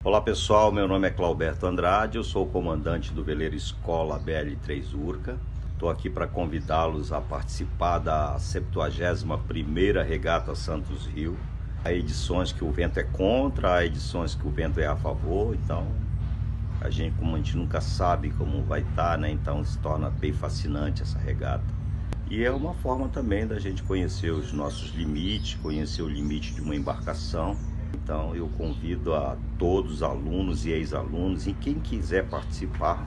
Olá pessoal, meu nome é Clauberto Andrade, eu sou o comandante do veleiro Escola BL3 Urca. Estou aqui para convidá-los a participar da 71ª Regata Santos Rio. Há edições que o vento é contra, há edições que o vento é a favor, então como a gente nunca sabe como vai estar, né? Então se torna bem fascinante essa regata. E é uma forma também da gente conhecer os nossos limites, conhecer o limite de uma embarcação. Então eu convido a todos os alunos e ex-alunos e quem quiser participar